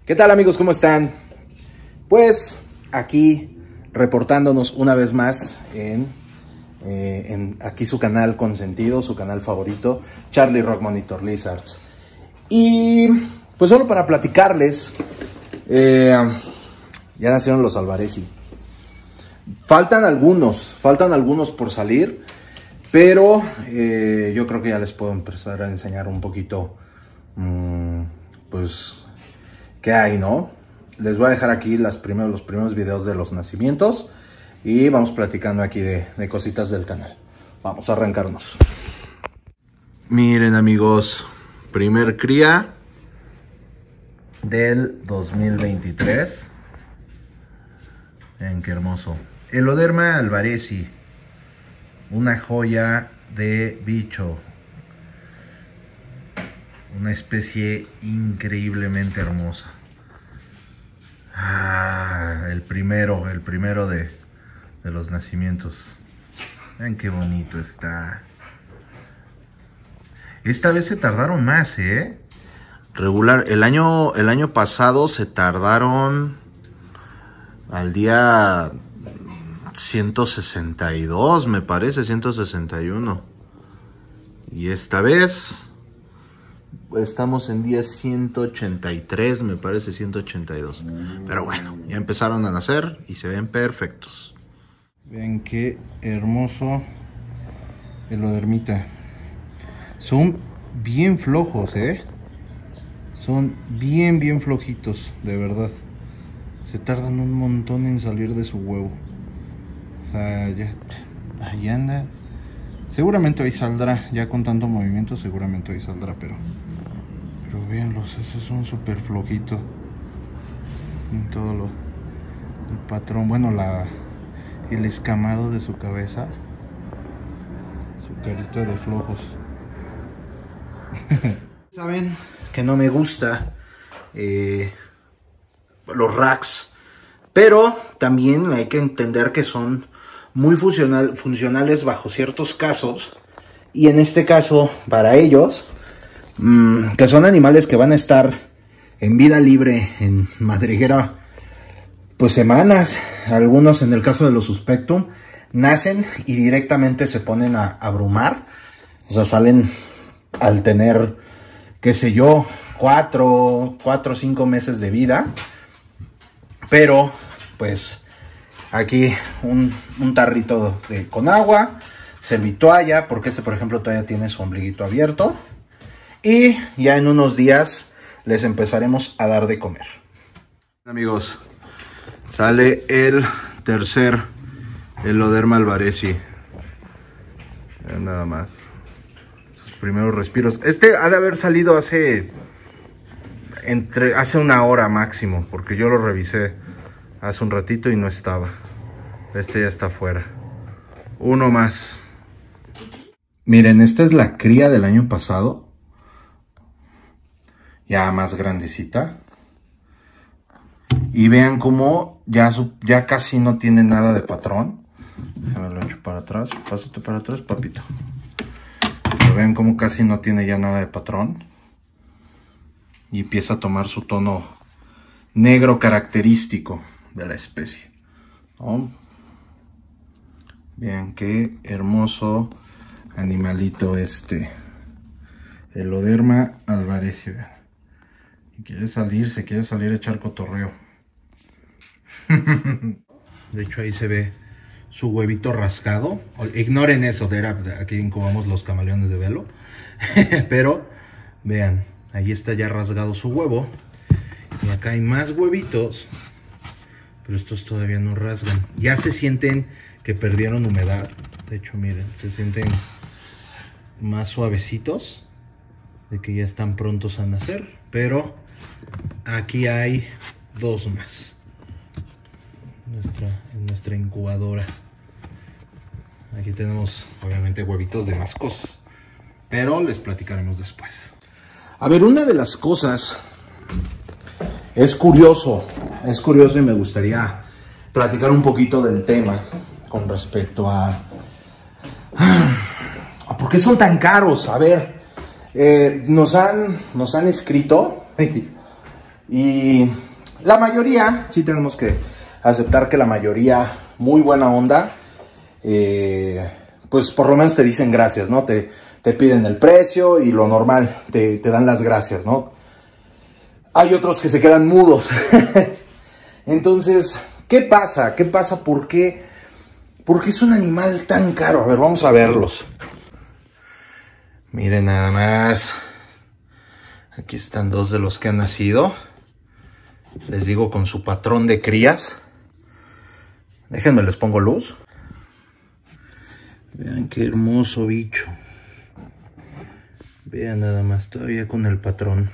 ¿Qué tal, amigos? ¿Cómo están? Pues aquí reportándonos una vez más en aquí su canal consentido, su canal favorito, Charlie Rock Monitor Lizards. Y pues solo para platicarles, ya nacieron los Alvarezi. Faltan algunos por salir, pero yo creo que ya les puedo empezar a enseñar un poquito, pues, qué hay, ¿no? Les voy a dejar aquí los primeros videos de los nacimientos y vamos platicando aquí de cositas del canal. Vamos a arrancarnos. Miren, amigos, primer cría del 2023. Miren qué hermoso. Eloderma alvarezi, una joya de bicho, una especie increíblemente hermosa. El primero de los nacimientos. Vean qué bonito está. Esta vez se tardaron más, regular. El año pasado se tardaron al día 162, me parece, 161. Y esta vez estamos en día 183, me parece, 182. Pero bueno, ya empezaron a nacer y se ven perfectos. Vean qué hermoso elodermita. Son bien flojos, son bien flojitos, de verdad. Se tardan un montón en salir de su huevo. O sea, ya ahí anda. Seguramente hoy saldrá, ya con tanto movimiento, seguramente hoy saldrá, pero véanlos, esos son súper flojitos. En todo el patrón, bueno, el escamado de su cabeza, su carita de flojos. Saben que no me gusta los racks, pero también hay que entender que son muy funcionales bajo ciertos casos, y en este caso para ellos, que son animales que van a estar en vida libre en madriguera pues semanas. Algunos, en el caso de los suspectum, nacen y directamente se ponen a abrumar, o sea, salen al tener, qué sé yo, 4 o 5 meses de vida. Pero pues aquí un tarrito con agua, servitoalla, porque este, por ejemplo, todavía tiene su ombliguito abierto. Y ya en unos días les empezaremos a dar de comer. Amigos, sale el tercer Eloderma alvarezi. Nada más. Sus primeros respiros. Este ha de haber salido hace una hora máximo, porque yo lo revisé hace un ratito y no estaba. Este ya está afuera. Uno más. Miren, esta es la cría del año pasado. Ya más grandecita. Y vean cómo ya casi no tiene nada de patrón. Déjame lo echo para atrás. Pásate para atrás, papito. Pero vean cómo casi no tiene ya nada de patrón. Y empieza a tomar su tono negro característico de la especie, ¿no? Vean qué hermoso animalito este Eloderma alvarezi. Vean. Se quiere salir a echar cotorreo. De hecho, ahí se ve su huevito rascado. Ignoren eso, aquí incubamos los camaleones de velo. Pero vean, ahí está ya rasgado su huevo. Y acá hay más huevitos, pero estos todavía no rasgan. Ya se sienten que perdieron humedad. De hecho, miren, se sienten más suavecitos, de que ya están prontos a nacer. Pero aquí hay dos más en nuestra incubadora. Aquí tenemos obviamente huevitos de más cosas, pero les platicaremos después. A ver, una de las cosas es curioso y me gustaría platicar un poquito del tema con respecto a ¿por qué son tan caros? A ver, nos han escrito Y la mayoría, sí tenemos que aceptar que la mayoría, muy buena onda, pues por lo menos te dicen gracias, ¿no? Te piden el precio y lo normal, te dan las gracias, ¿no? Hay otros que se quedan mudos. Entonces, ¿qué pasa? ¿Qué pasa? ¿Por qué es un animal tan caro? A ver, vamos a verlos. Miren nada más. Aquí están dos de los que han nacido. Les digo, con su patrón de crías. Déjenme, les pongo luz. Vean qué hermoso bicho. Vean nada más, todavía con el patrón.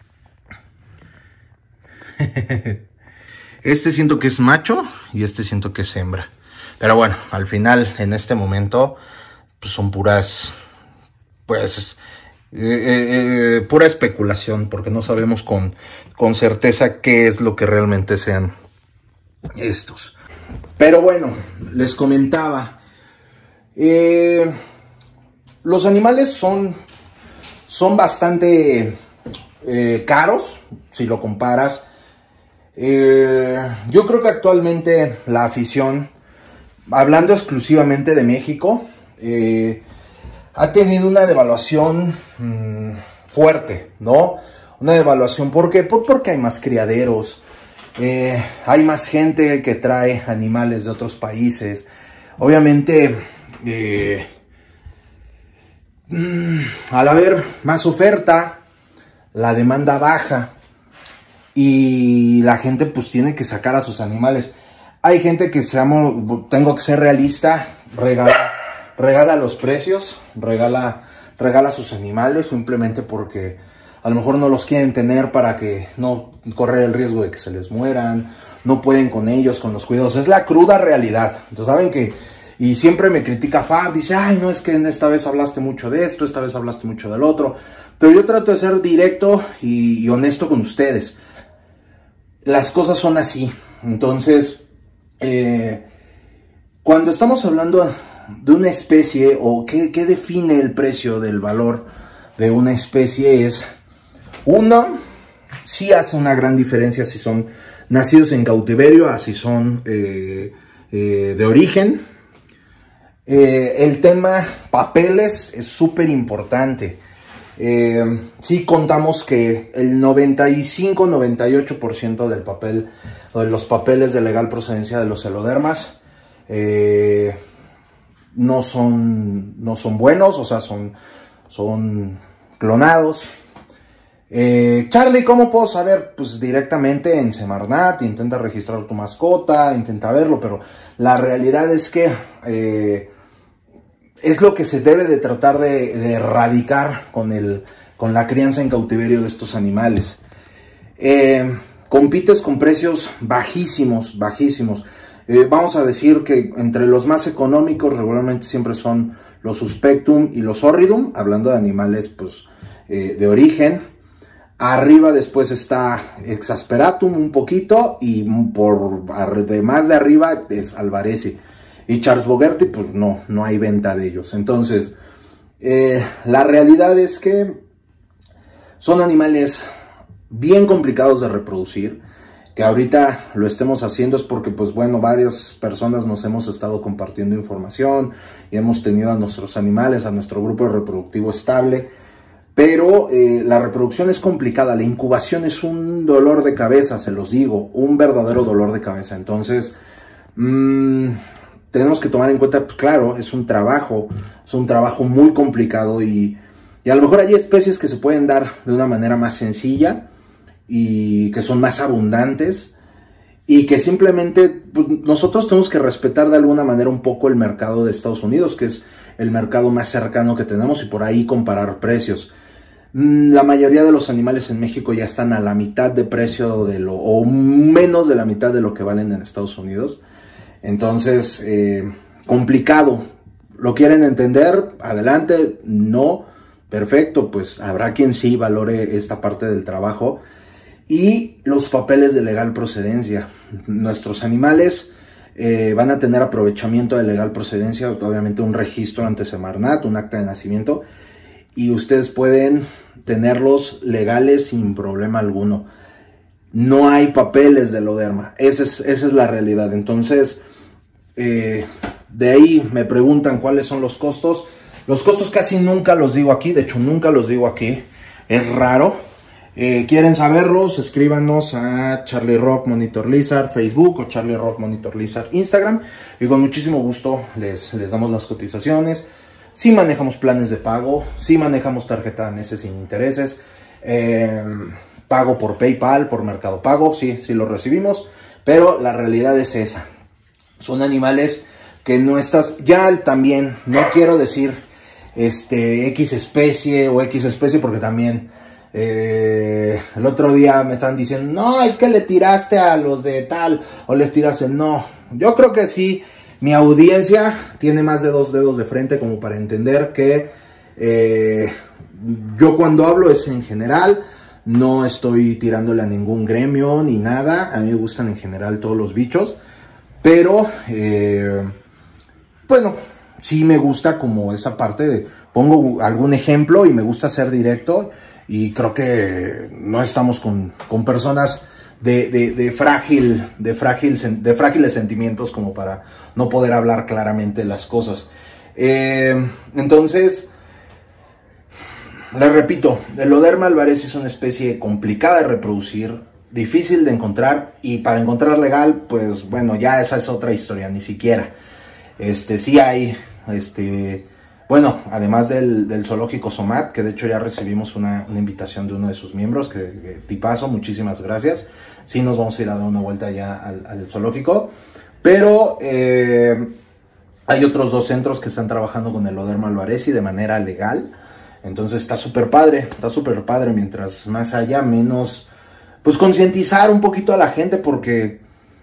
Este siento que es macho y este siento que es hembra. Pero bueno, al final, en este momento, pues son puras, pues, pura especulación, porque no sabemos con certeza qué es lo que realmente sean estos. Pero bueno, les comentaba, los animales son bastante caros, si lo comparas. Yo creo que actualmente la afición, hablando exclusivamente de México, ha tenido una devaluación fuerte, ¿no? Una devaluación, ¿por qué? Porque hay más criaderos, hay más gente que trae animales de otros países. Obviamente, al haber más oferta, la demanda baja y la gente pues tiene que sacar a sus animales. Hay gente que, tengo que ser realista, regala los precios, regala sus animales simplemente porque a lo mejor no los quieren tener para que no correr el riesgo de que se les mueran, no pueden con ellos, con los cuidados. Es la cruda realidad. Entonces saben que, y siempre me critica Fab, dice, ay, no, es que esta vez hablaste mucho de esto, esta vez hablaste mucho del otro. Pero yo trato de ser directo y honesto con ustedes. Las cosas son así. Entonces, cuando estamos hablando de una especie, o qué define el precio del valor de una especie, es, uno, sí hace una gran diferencia si son nacidos en cautiverio, a si son de origen. El tema papeles es súper importante. Sí contamos que el 95-98% del papel, o de los papeles de legal procedencia de los celodermas, no son buenos, o sea, son clonados. Charlie, ¿cómo puedo saber? Pues directamente en Semarnat, intenta registrar tu mascota, intenta verlo, pero la realidad es que es lo que se debe de tratar de erradicar con la crianza en cautiverio de estos animales. Compites con precios bajísimos. Vamos a decir que entre los más económicos regularmente siempre son los Suspectum y los Horridum, hablando de animales pues, de origen. Arriba después está Exasperatum un poquito, y más de arriba es Alvarezi. Y Charles Bogerty, pues no hay venta de ellos. Entonces, la realidad es que son animales bien complicados de reproducir. Que ahorita lo estemos haciendo es porque, pues bueno, varias personas nos hemos estado compartiendo información y hemos tenido a nuestros animales, a nuestro grupo reproductivo estable. Pero la reproducción es complicada, la incubación es un dolor de cabeza, se los digo, un verdadero dolor de cabeza. Entonces, tenemos que tomar en cuenta, pues claro, es un trabajo muy complicado y a lo mejor hay especies que se pueden dar de una manera más sencilla y que son más abundantes y que simplemente pues, nosotros tenemos que respetar de alguna manera un poco el mercado de Estados Unidos, que es el mercado más cercano que tenemos, y por ahí comparar precios. La mayoría de los animales en México ya están a la mitad de precio o menos de la mitad de lo que valen en Estados Unidos. Entonces, complicado. ¿Lo quieren entender? Adelante. No, perfecto, pues habrá quien sí valore esta parte del trabajo. Y los papeles de legal procedencia. Nuestros animales van a tener aprovechamiento de legal procedencia, obviamente un registro ante Semarnat, un acta de nacimiento, y ustedes pueden tenerlos legales sin problema alguno. no hay papeles de Eloderma. Esa es la realidad. Entonces, de ahí me preguntan cuáles son los costos. Los costos casi nunca los digo aquí, de hecho nunca los digo aquí, es raro. ¿Quieren saberlos? Escríbanos a Charlie Rock Monitor Lizard Facebook o Charlie Rock Monitor Lizard Instagram y con muchísimo gusto les damos las cotizaciones. Sí manejamos planes de pago, sí manejamos tarjeta de meses sin intereses, pago por PayPal, por Mercado Pago, sí lo recibimos, pero la realidad es esa. Son animales que no estás, ya también, no quiero decir X especie o X especie porque también el otro día me estaban diciendo, no, es que le tiraste a los de tal, o les tiraste, no, yo creo que sí, mi audiencia tiene más de 2 dedos de frente como para entender que yo cuando hablo es en general, no estoy tirándole a ningún gremio ni nada, a mí me gustan en general todos los bichos, pero bueno, sí me gusta como esa parte de, pongo algún ejemplo y me gusta ser directo y creo que no estamos con personas de frágiles sentimientos como para no poder hablar claramente las cosas. Entonces, les repito, el Eloderma alvarezii es una especie complicada de reproducir, difícil de encontrar y para encontrar legal, pues bueno, ya esa es otra historia, ni siquiera. Sí hay, bueno, además del zoológico Somat, que de hecho ya recibimos una invitación de uno de sus miembros, que tipazo, muchísimas gracias. Sí nos vamos a ir a dar una vuelta ya al zoológico, pero hay otros 2 centros que están trabajando con el Eloderma alvarezii de manera legal. Entonces está súper padre, mientras más haya, menos, pues concientizar un poquito a la gente porque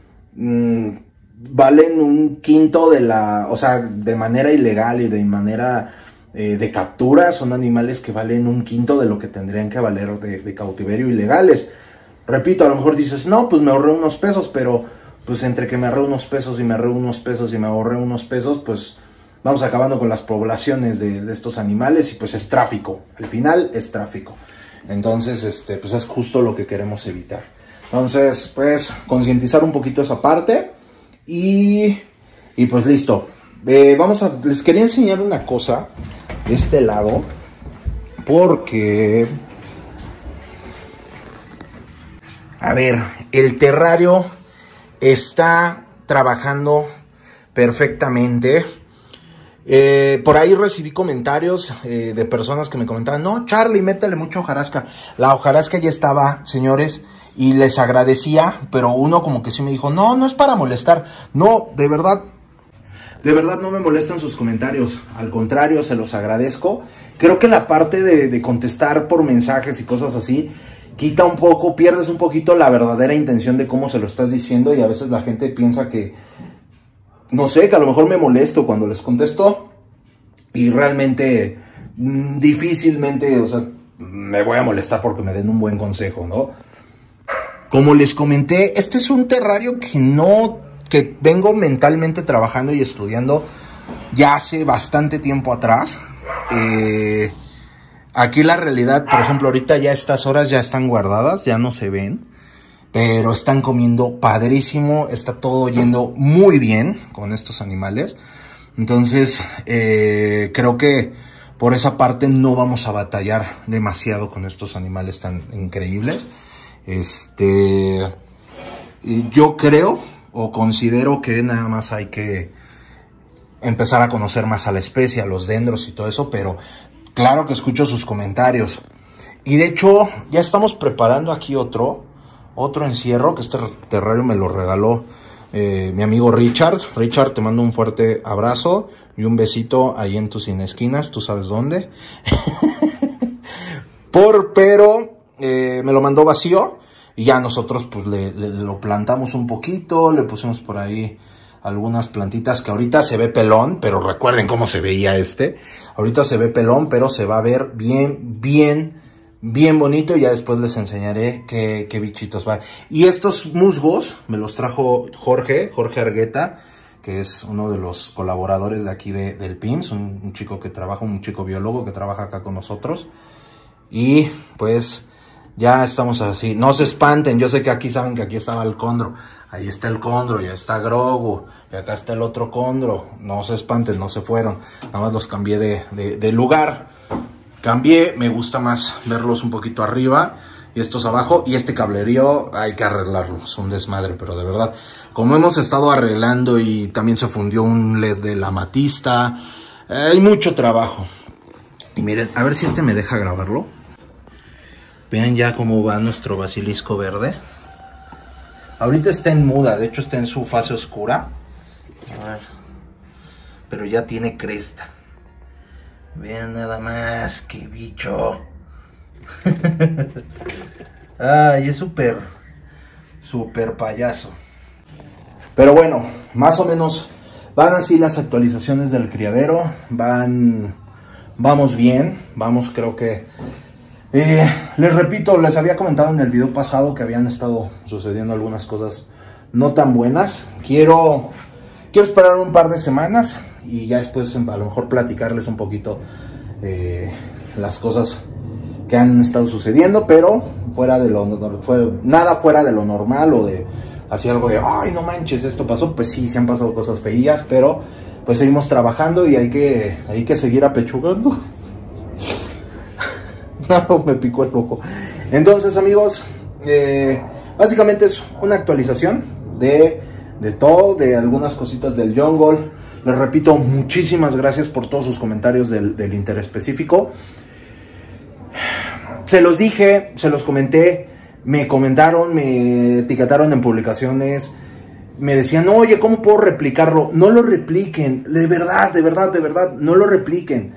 valen un quinto de o sea, de manera ilegal y de manera de captura, son animales que valen un quinto de lo que tendrían que valer de cautiverio ilegales. Repito, a lo mejor dices, no, pues me ahorré unos pesos, pero pues entre que me ahorré unos pesos y me ahorré unos pesos y me ahorré unos pesos, pues vamos acabando con las poblaciones de estos animales y pues es tráfico, al final es tráfico. Entonces, pues es justo lo que queremos evitar. Entonces, pues concientizar un poquito esa parte y pues listo. Les quería enseñar una cosa de este lado porque, a ver, el terrario está trabajando perfectamente. Por ahí recibí comentarios de personas que me comentaban, no, Charlie, métele mucha hojarasca. La hojarasca ya estaba, señores, y les agradecía, pero uno como que sí me dijo, no es para molestar. No, de verdad no me molestan sus comentarios. Al contrario, se los agradezco. Creo que la parte de contestar por mensajes y cosas así, quita un poco, pierdes un poquito la verdadera intención de cómo se lo estás diciendo y a veces la gente piensa que, no sé, que a lo mejor me molesto cuando les contesto y realmente difícilmente, o sea, me voy a molestar porque me den un buen consejo, ¿no? Como les comenté, este es un terrario que vengo mentalmente trabajando y estudiando ya hace bastante tiempo atrás. Aquí la realidad, por ejemplo, ahorita ya estas horas ya están guardadas, ya no se ven. Pero están comiendo padrísimo, está todo yendo muy bien con estos animales. Entonces, creo que por esa parte no vamos a batallar demasiado con estos animales tan increíbles. Yo creo o considero que nada más hay que empezar a conocer más a la especie, a los dendros y todo eso, pero claro que escucho sus comentarios. Y de hecho, ya estamos preparando aquí otro encierro, que este terrario me lo regaló mi amigo Richard. Richard, te mando un fuerte abrazo y un besito ahí en tus esquinas, tú sabes dónde. Pero me lo mandó vacío y ya nosotros pues lo plantamos un poquito, le pusimos por ahí algunas plantitas que ahorita se ve pelón, pero recuerden cómo se veía ahorita se ve pelón, pero se va a ver bien bonito y ya después les enseñaré qué bichitos va. Y estos musgos me los trajo Jorge Argueta, que es uno de los colaboradores de aquí del PIMS, un chico biólogo que trabaja acá con nosotros. Y pues Ya estamos así. No se espanten. Yo sé que aquí saben que aquí estaba el Condro. Ahí está el Condro, ya está Grogu. Y acá está el otro Condro. No se espanten, no se fueron. Nada más los cambié de lugar. Cambié. Me gusta más verlos un poquito arriba y estos abajo. Y este cablerío hay que arreglarlo. Es un desmadre, pero de verdad. Como hemos estado arreglando y también se fundió un LED de la Amatista. Hay mucho trabajo. Y miren, a ver si este me deja grabarlo. Vean ya cómo va nuestro basilisco verde. Ahorita está en muda, de hecho está en su fase oscura. A ver. Pero ya tiene cresta. Vean nada más, qué bicho. Ay, es súper payaso. Pero bueno, más o menos van así las actualizaciones del criadero. Vamos bien, vamos, creo que... les repito, les había comentado en el video pasado que habían estado sucediendo algunas cosas no tan buenas. Quiero esperar un par de semanas y ya después a lo mejor platicarles un poquito las cosas que han estado sucediendo, pero nada fuera de lo normal o de así algo de, ay, no manches, esto pasó. Pues sí, se han pasado cosas feillas, pero pues seguimos trabajando y hay que seguir apechugando. No, me picó el ojo. Entonces, amigos, básicamente es una actualización de todo, de algunas cositas del jungle. Les repito, muchísimas gracias por todos sus comentarios del interespecífico. Se los dije, se los comenté, me comentaron, me etiquetaron en publicaciones, me decían, oye, ¿cómo puedo replicarlo? No lo repliquen, de verdad, no lo repliquen.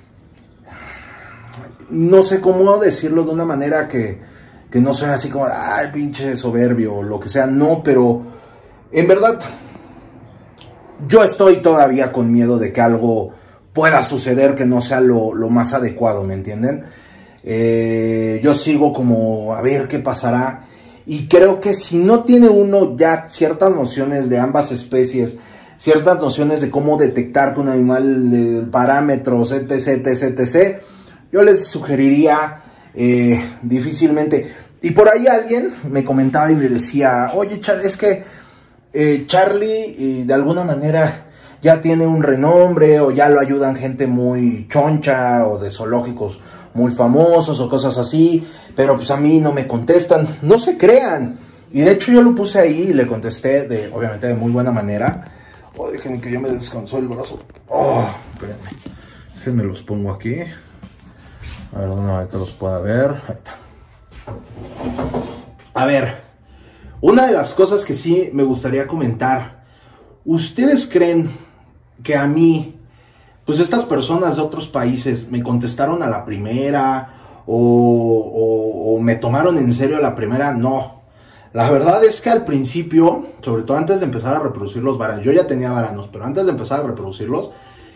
No sé cómo decirlo de una manera que no sea así como, ay, pinche soberbio, o lo que sea. No, pero en verdad yo estoy todavía con miedo de que algo pueda suceder que no sea lo más adecuado, ¿me entienden? Yo sigo como a ver qué pasará. Y creo que si no tiene uno ya ciertas nociones de ambas especies, ciertas nociones de cómo detectar que un animal, parámetros, etc, yo les sugeriría difícilmente. Y por ahí alguien me comentaba y me decía, oye, es que Charlie de alguna manera ya tiene un renombre, o ya lo ayudan gente muy choncha o de zoológicos muy famosos o cosas así, pero pues a mí no me contestan. No se crean. Y de hecho yo lo puse ahí y le contesté obviamente de muy buena manera. Oh, déjenme que ya me descansó el brazo. Oh, espérenme. Déjenme los pongo aquí. A ver, ¿dónde ahorita los pueda ver? Ahí está. A ver, una de las cosas que sí me gustaría comentar. ¿Ustedes creen que a mí, pues estas personas de otros países me contestaron a la primera o me tomaron en serio a la primera? No. La verdad es que al principio, sobre todo antes de empezar a reproducir los varanos, yo ya tenía varanos, pero antes de empezar a reproducirlos,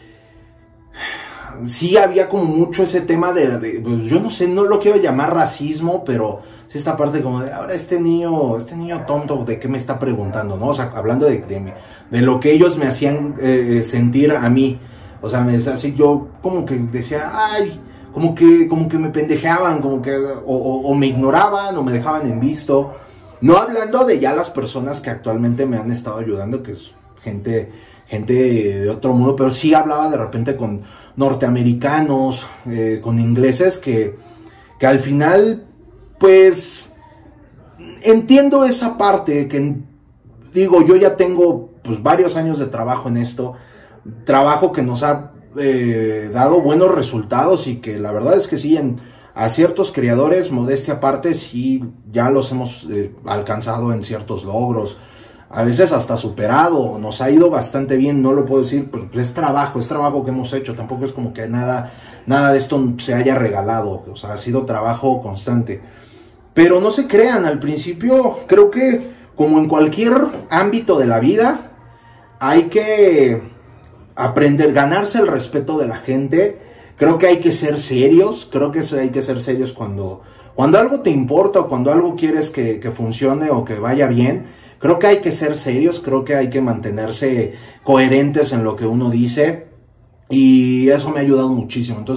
sí había como mucho ese tema pues yo no sé, no lo quiero llamar racismo, pero sí esta parte como de, ahora este niño tonto, ¿de qué me está preguntando? ¿No? O sea, hablando de lo que ellos me hacían sentir a mí. O sea, así yo como que decía, ay, como que me pendejeaban, como que o me ignoraban o me dejaban en visto. No hablando de ya las personas que actualmente me han estado ayudando, que es gente de otro mundo, pero sí hablaba de repente con norteamericanos, con ingleses, que al final, pues, entiendo esa parte, que digo, yo ya tengo pues varios años de trabajo en esto, trabajo que nos ha dado buenos resultados y que la verdad es que sí, a ciertos criadores, modestia aparte, sí ya los hemos alcanzado en ciertos logros, a veces hasta superado, nos ha ido bastante bien, no lo puedo decir, pero es trabajo que hemos hecho, tampoco es como que nada de esto se haya regalado, o sea, ha sido trabajo constante. Pero no se crean, al principio creo que como en cualquier ámbito de la vida, hay que aprender, ganarse el respeto de la gente. Creo que hay que ser serios, cuando algo te importa o cuando algo quieres que funcione o que vaya bien. Creo que hay que ser serios, creo que hay que mantenerse coherentes en lo que uno dice y eso me ha ayudado muchísimo. Entonces,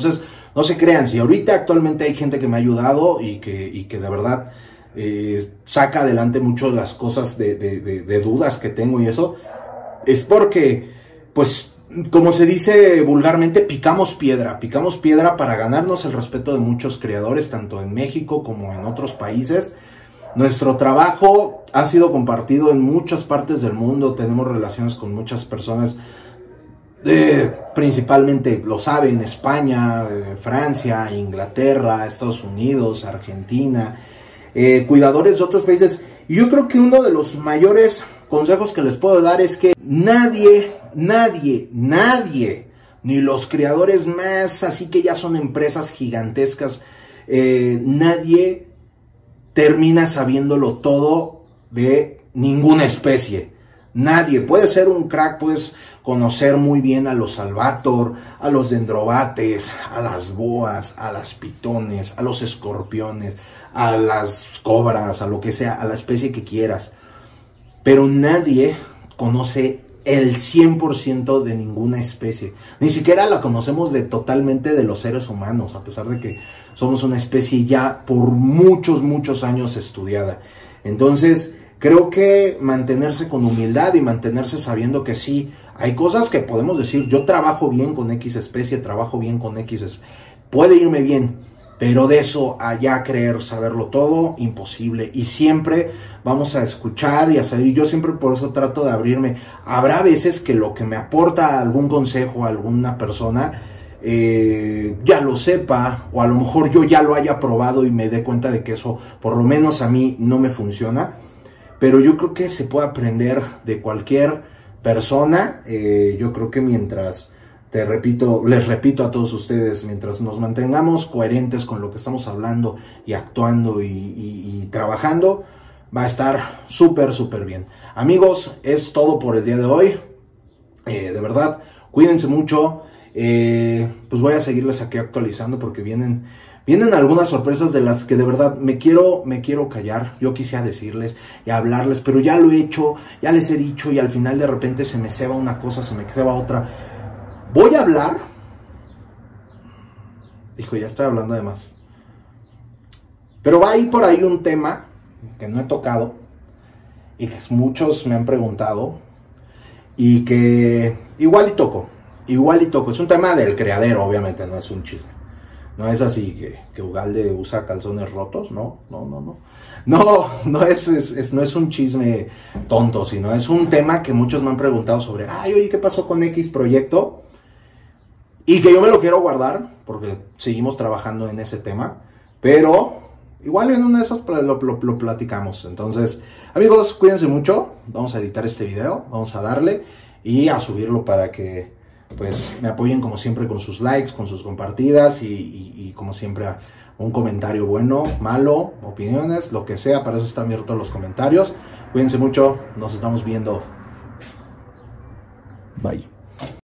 no se crean, si ahorita actualmente hay gente que me ha ayudado y que de verdad saca adelante mucho las cosas de dudas que tengo y eso, es porque, pues, como se dice vulgarmente, picamos piedra para ganarnos el respeto de muchos creadores, tanto en México como en otros países. Nuestro trabajo ha sido compartido en muchas partes del mundo, tenemos relaciones con muchas personas, principalmente, lo saben, España, Francia, Inglaterra, Estados Unidos, Argentina, cuidadores de otros países. Y yo creo que uno de los mayores consejos que les puedo dar es que nadie, ni los creadores más, así que ya son empresas gigantescas, nadie termina sabiéndolo todo de ninguna especie. Nadie. Puede ser un crack, puedes conocer muy bien a los albator, a los dendrobates, a las boas, a las pitones, a los escorpiones, a las cobras, a lo que sea, a la especie que quieras. Pero nadie conoce el 100% de ninguna especie. Ni siquiera la conocemos totalmente de los seres humanos, a pesar de que somos una especie ya por muchos años estudiada. Entonces, creo que mantenerse con humildad y mantenerse sabiendo que sí, hay cosas que podemos decir, yo trabajo bien con X especie, trabajo bien con X, puede irme bien, pero de eso a ya creer saberlo todo, imposible. Y siempre vamos a escuchar y a saber, y yo siempre por eso trato de abrirme. Habrá veces que lo que me aporta algún consejo a alguna persona, ya lo sepa, o a lo mejor yo ya lo haya probado y me dé cuenta de que eso, por lo menos a mí, no me funciona. Pero yo creo que se puede aprender de cualquier persona. Yo creo que mientras, les repito a todos ustedes, mientras nos mantengamos coherentes con lo que estamos hablando y actuando y trabajando, va a estar súper bien. Amigos, es todo por el día de hoy. De verdad, cuídense mucho. Pues voy a seguirles aquí actualizando porque vienen algunas sorpresas de las que de verdad me quiero callar. Yo quisiera decirles y hablarles, pero ya lo he hecho, ya les he dicho y al final de repente se me ceba una cosa, se me ceba otra. Voy a hablar. Hijo, ya estoy hablando de más. Pero va a ir por ahí un tema que no he tocado y que muchos me han preguntado y que igual y toco. Es un tema del criadero, obviamente, no es un chisme. No es así que Ugalde usa calzones rotos, no es un chisme tonto, sino es un tema que muchos me han preguntado sobre, ay, oye, ¿qué pasó con X proyecto? Y que yo me lo quiero guardar, porque seguimos trabajando en ese tema, pero igual en una de esas lo platicamos. Entonces, amigos, cuídense mucho, vamos a editar este video, vamos a darle y a subirlo para que pues me apoyen como siempre con sus likes, con sus compartidas y como siempre un comentario bueno, malo, opiniones, lo que sea, para eso están abiertos los comentarios. Cuídense mucho, nos estamos viendo. Bye.